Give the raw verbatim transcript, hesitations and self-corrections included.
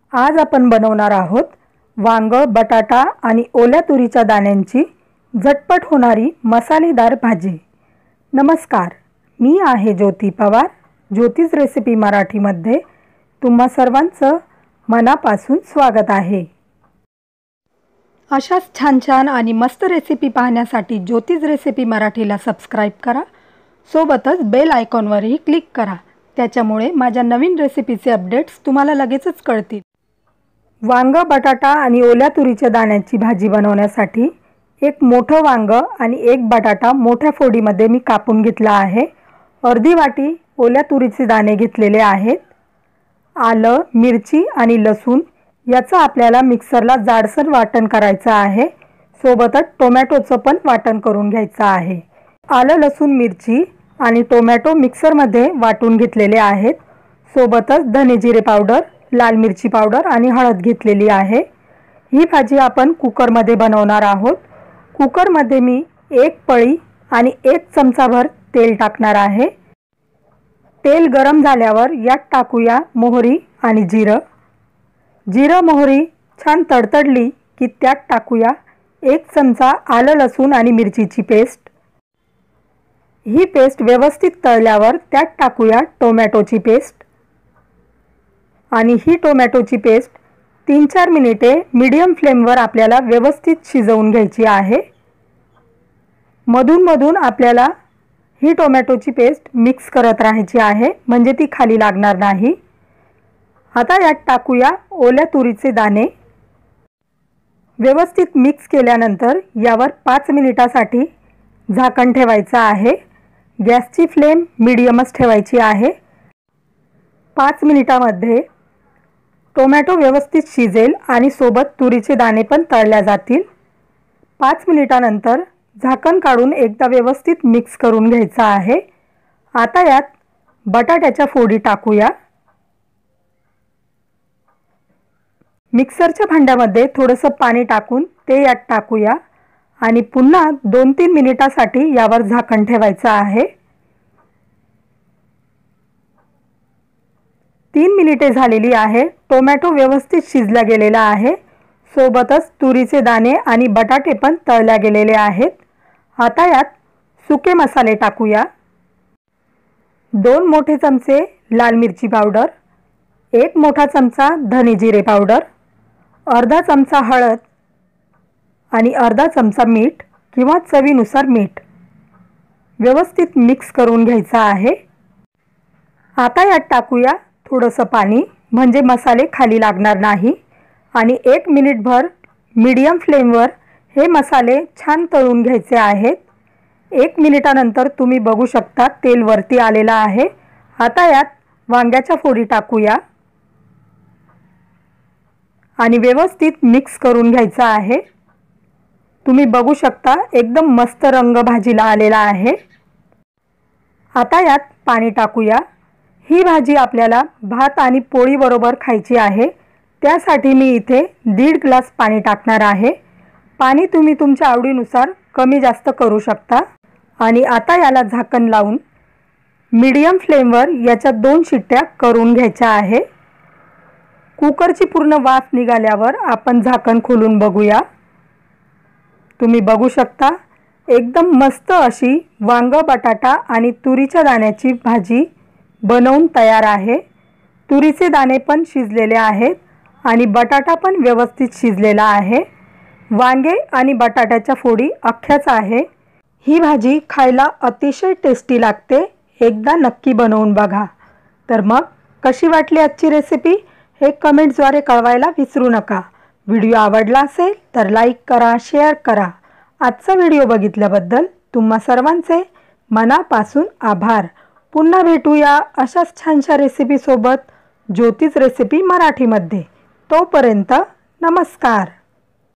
आज आपण बनवणार आहोत वांग, बटाटा आणि ओल्या तुरीच्या दाण्यांची झटपट होणारी मसालेदार भाजी। नमस्कार, मी आहे ज्योती पवार। ज्योतिष रेसिपी मराठीमध्ये तुम्हा सर्वांचं मनापासून स्वागत आहे। अशाच छान छान आणि मस्त रेसिपी पाहण्यासाठी ज्योतिष रेसिपी मराठीला सबस्क्राइब करा। सोबतच बेल आयकॉनवरही क्लिक करा, त्याच्यामुळे माझ्या नवीन रेसिपीचे अपडेट्स तुम्हाला लगेचच कळतील। वांग, बटाटा आणि ओल्या तुरीच्या दाण्यांची भाजी बनवण्यासाठी एक मोठं वांग आणि एक बटाटा मोठ्या फोडीमध्ये मी कापून घेतला आहे। अर्धी वाटी ओल्या तुरीचे दाणे घेतलेले आहेत। आलं, मिरची आणि लसूण याचं आपल्याला मिक्सरला जाडसर वाटण करायचं आहे। सोबतच टोमॅटोचं पण वाटण करून घ्यायचं आहे। आलं, लसूण, मिरची आणि टोमॅटो मिक्सरमध्ये वाटून घेतलेले आहेत। सोबतच धने जिरे पावडर, लाल मिरची पावडर आणि हळद घेतलेली आहे। ही भाजी आपण कुकरमध्ये बनवणार आहोत। कुकरमध्ये मी एक पळी आणि एक चमचाभर तेल टाकणार आहे। तेल गरम झाल्यावर यात टाकूया मोहरी आणि जिरं। जिरं मोहरी छान तडतडली की त्यात टाकूया एक चमचा आलं, लसूण आणि मिरचीची पेस्ट। ही पेस्ट व्यवस्थित तळल्यावर त्यात टाकूया टोमॅटोची पेस्ट आणि ही टोमॅटोची पेस्ट तीन चार मिनिटे मीडियम फ्लेमवर आपल्याला व्यवस्थित शिजवून घ्यायची आहे। मधून मधून आपल्याला ही टोमॅटोची पेस्ट मिक्स करत राहायची आहे, म्हणजे ती खाली लागणार नाही। आता यात टाकूया ओल्या तुरीचे दाणे। व्यवस्थित मिक्स केल्यानंतर यावर पाच मिनिटासाठी झाकण ठेवायचं आहे। गॅसची फ्लेम मीडियमच ठेवायची आहे। पाच मिनिटांमध्ये टोमॅटो व्यवस्थित शिजेल आणि सोबत तुरीचे दाणे पण तळल्या जातील। पाच मिनिटानंतर झाकण काढून एकदा व्यवस्थित मिक्स करून घ्यायचं आहे। आता यात बटाट्याच्या फोडी टाकूया। मिक्सरच्या भांड्यामध्ये थोडंसं पाणी टाकून ते यात टाकूया आणि पुन्हा दोन तीन मिनिटांसाठी यावर झाकण ठेवायचं आहे। तीन मिनिटे झालेली आहे। टोमॅटो व्यवस्थित शिजला गेलेला आहे। सोबतच तुरीचे दाणे आणि बटाटे पण तळल्या गेलेले आहेत। आता यात सुके मसाले टाकूया। दोन मोठे चमचे लाल मिरची पावडर, एक मोठा चमचा धने जिरे पावडर, अर्धा चमचा हळद आणि अर्धा चमचा मीठ किंवा चवीनुसार मीठ व्यवस्थित मिक्स करून घ्यायचं आहे। आता यात टाकूया थोडंसं पाणी, म्हणजे मसाले खाली लागणार नाही आणि एक मिनिटभर मीडियम फ्लेमवर हे मसाले छान तळून घ्यायचे आहेत। एक मिनिटानंतर तुम्ही बघू शकता तेल वरती आलेलं आहे। आता यात वांग्याच्या फोडी टाकूया आणि व्यवस्थित मिक्स करून घ्यायचं आहे। तुम्ही बघू शकता एकदम मस्त रंग भाजीला आलेला आहे। आता यात पाणी टाकूया। ही भाजी आपल्याला भात आणि पोळी बरोबर खायची आहे, त्यासाठी मी इथे दीड ग्लास पाणी टाकणार आहे। पाणी तुम्ही तुमच्या आवडीनुसार कमी जास्त करू शकता आणि आता याला झाकण लावून मीडियम फ्लेमवर याच्या दोन शिट्ट्या करून घ्यायच्या आहे। कुकरची पूर्ण वाफ निघाल्यावर आपण झाकण खोलून बघूया। तुम्ही बघू शकता एकदम मस्त अशी वांग, बटाटा आणि तुरीच्या दाण्याची भाजी बनवून तयार आहे। तुरीचे दाणे पण शिजलेले आहेत आणि बटाटा पण व्यवस्थित शिजलेला आहे। वांगे आणि बटाट्याच्या फोडी अख्ख्याच आहे। ही भाजी खायला अतिशय टेस्टी लागते। एकदा नक्की बनवून बघा। तर मग कशी वाटली आजची रेसिपी हे कमेंट्सद्वारे कळवायला विसरू नका। व्हिडिओ आवडला असेल तर लाईक करा, शेअर करा। आजचा व्हिडिओ बघितल्याबद्दल तुम्हा सर्वांचे मनापासून आभार। पुन्हा भेटूया अशाच छानशा रेसिपी सोबत ज्योतिष रेसिपी मराठीमध्ये। तोपर्यंत नमस्कार।